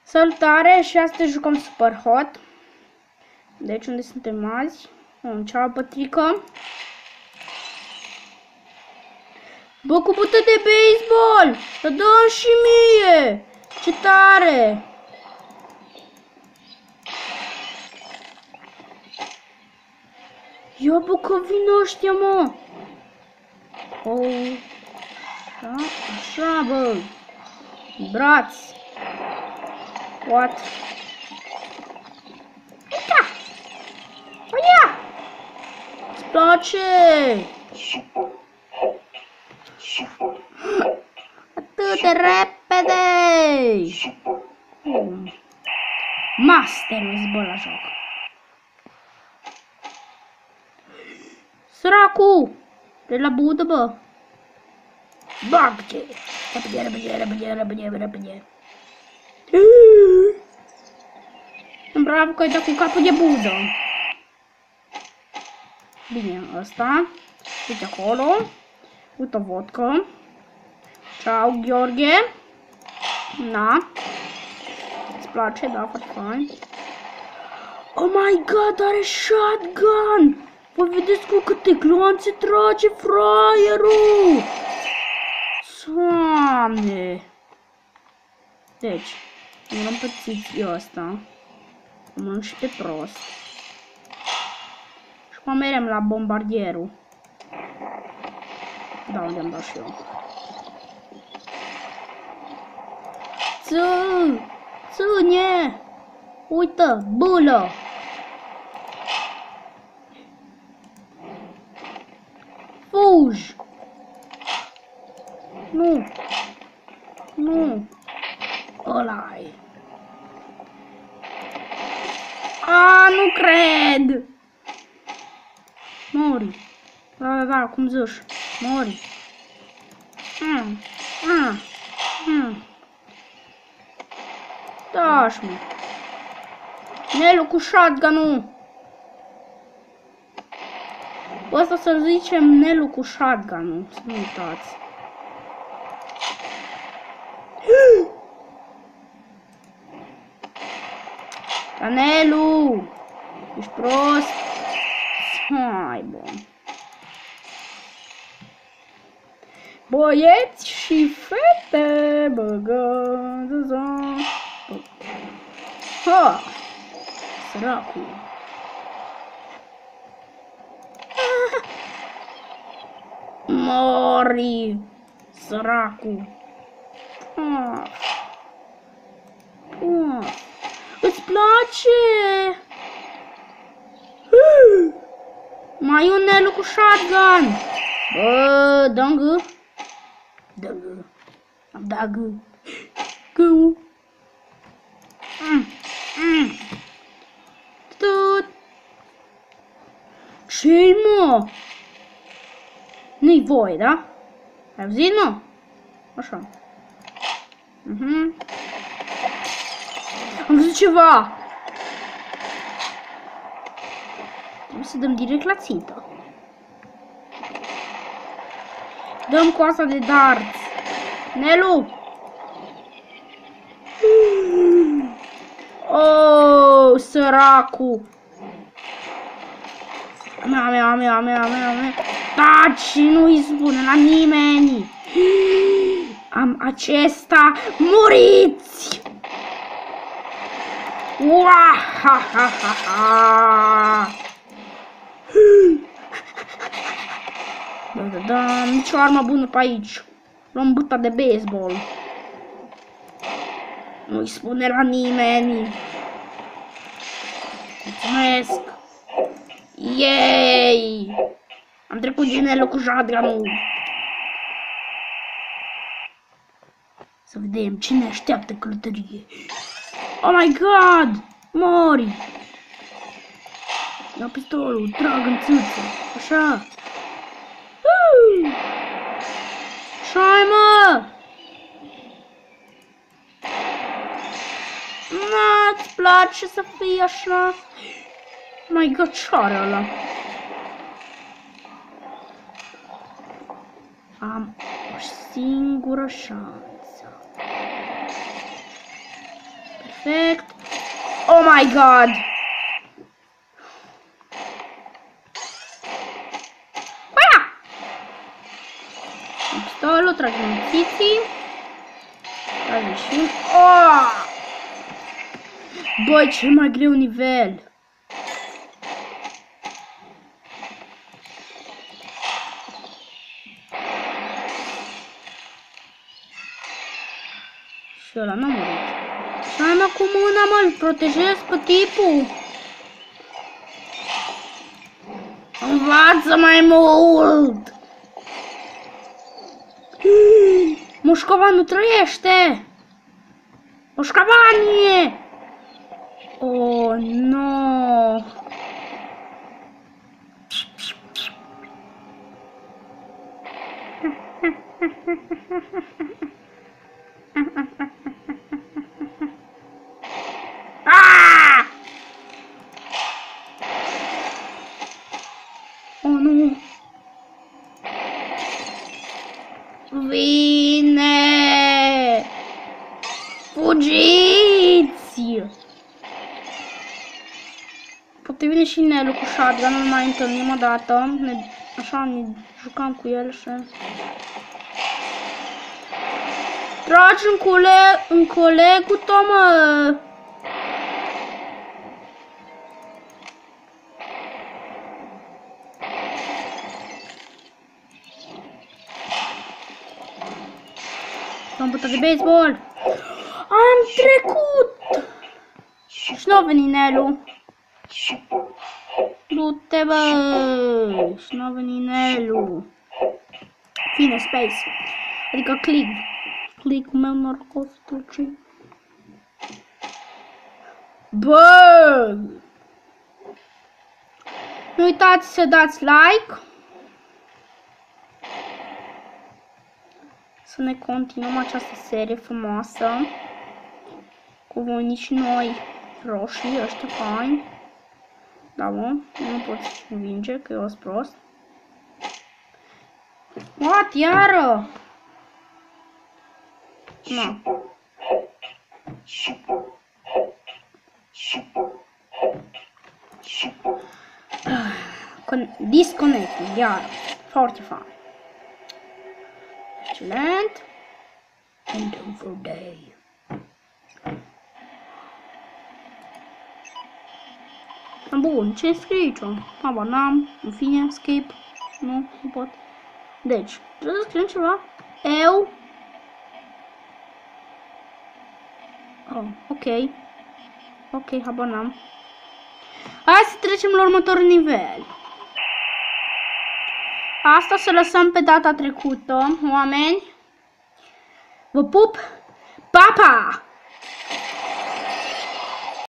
Salutare și astăzi jucăm Super Hot. Deci unde suntem azi? În cealaltă pătrică. Bă, cu bută de baseball! Să dăm și mie! Ce tare! Ia bă că vin ăștia, mă! Oh, așa, bă! Braț! What? Uita! Uia! Îți place? Atât de repede! Master îți bă la joc. Săracu! De la budă, bă! Bag-te! Repede, repede, repede, repede, repede! Bravo că ai dat cu capul de budă. Bine, ăsta. Uite acolo. Uite vodka. Ciao, Gheorghe. Na. Îți place? Da, foarte fain. Oh my god, are shotgun! Vă vedeți cu câte gloanțe trage fraierul! Doamne! Deci, nu-l împățiți eu asta. Mănânc și pe prost. Și mă merem la bombardierul. Da, unde am dat și eu. Țâne! Uită, bulă! Fugi! Nu! Nu! Ăla-i! A, nu cred! Mori! Da, cum zici? Mori! Da-și, mă! Nelu cu shotgun-ul! Ăsta să zicem Nelu cu shotgun-ul, să nu uitați. Nelu! Ești prost? Hai, bă! Băieți și fete, băgă-ți-o! Ha! Săracul! Mori! Săracul! Îți place? Mai un Nelu cu shotgun! Bă, dă-mi gâ! Dă-mi gâ! Am dat gâ! Gâ! Tot! Ce-i, mă? Nu-i voie, da? Ai auzit, mă? Așa. Am văzut ceva! Trebuie să dăm direct la țintă. Dăm cu asta de darts. Nelu! Oh, săracu! Mea. Taci, nu-i spune la nimeni! Am acesta, muriți! Da, nicio armă bună pe aici. Luăm buta de baseball. Nu-i spune la nimeni. Mulțumesc. Yay! Am trecut ginelul cu shotgun-ul. Să vedem ce ne așteaptă călătorie. Oh my god! Mori! Ia pistolul, trag în țâță. Așa. Ce-ai, mă? N-ți place să fii așa? Oh my god, ce are ăla? Am o singură șansă. Perfect. Oh my god! Aia! Pistolul, tragem țiții. Tragem și... Oh! Băi, cel mai greu nivel. Și ăla n-a murit. Și am cu mâna, mă, îl protejez pe tipul. Învață mai mult! Mușcovanul trăiește! Mușcovanie! Oh, no! Ah! Oh, nu! Vine! Fugiți! Poate vine și Nelu cu shotgun, nu mai întâlnim o dată. Așa ne jucam cu el și... Tragi în colegul tău, mă! Am putea de baseball! Am trecut! Și n-a venit Nelu. Du-te, bă! Și n-a venit Nelu. Fine, space. Adică click. Click-ul meu norocos trece. Bă! Nu uitați să dați like. Să ne continuăm această serie frumoasă. Cu voinici noi roșii, ăștia faini. Da, mă, nu poți învinge, că eu sunt prost. What, iară? Nu. Disconnect, iară. Foarte fain. Excelent. End over day. Bun, ce scrie aici? Habar n-am, în fine, skip. Nu pot. Deci, trebuie să scriem ceva. Eu. Oh, ok. Ok, habar n-am. Hai să trecem la următorul nivel. Asta o să lăsăm pe data trecută, oameni. Vă pup! Pa, pa!